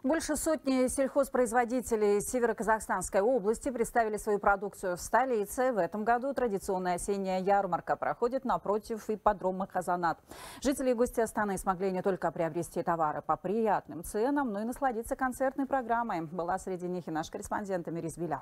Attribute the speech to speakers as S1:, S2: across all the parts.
S1: Больше сотни сельхозпроизводителей Северо-Казахстанской области представили свою продукцию в столице. В этом году традиционная осенняя ярмарка проходит напротив ипподрома Казанат. Жители и гости Астаны смогли не только приобрести товары по приятным ценам, но и насладиться концертной программой. Была среди них и наш корреспондент Мирис Белял.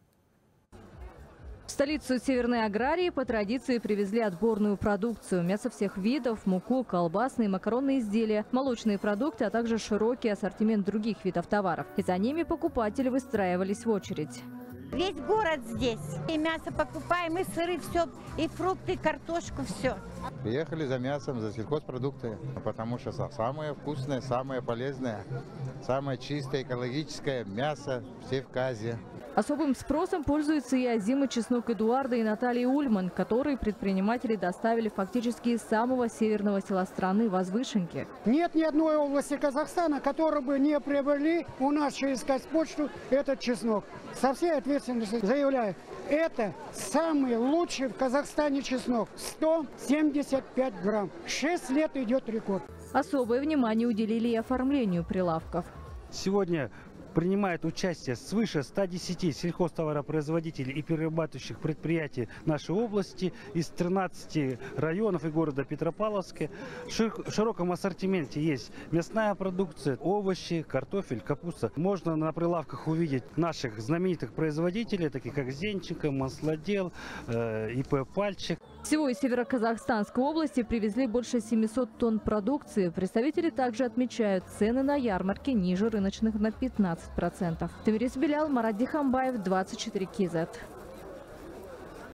S2: В столицу Северной Аграрии по традиции привезли отборную продукцию. Мясо всех видов, муку, колбасные, макаронные изделия, молочные продукты, а также широкий ассортимент других видов товаров. И за ними покупатели выстраивались в очередь.
S3: Весь город здесь. И мясо покупаем, и сыры, все, и фрукты, и картошку, все.
S4: Приехали за мясом, за сельхозпродукты, потому что самое вкусное, самое полезное, самое чистое, экологическое мясо в Севказе.
S2: Особым спросом пользуется и озимый чеснок Эдуарда и Натальи Ульман, которые предприниматели доставили фактически из самого северного села страны, Возвышенки.
S5: Нет ни одной области Казахстана, которая бы не приобрели у нас через Казпочту этот чеснок. Со всей ответственностью заявляю, это самый лучший в Казахстане чеснок. 175 грамм. 6 лет идет рекорд.
S2: Особое внимание уделили и оформлению прилавков.
S6: Сегодня принимает участие свыше 110 сельхозтоваропроизводителей и перерабатывающих предприятий нашей области из 13 районов и города Петропавловска. В широком ассортименте есть мясная продукция, овощи, картофель, капуста. Можно на прилавках увидеть наших знаменитых производителей, таких как Зенченко, Маслодел, ИП «Пальчик».
S2: Всего из Северо-Казахстанской области привезли больше 700 тонн продукции. Представители также отмечают, цены на ярмарке ниже рыночных на 15%. Мирис Белял, Марат Дихамбаев, 24 КЗ.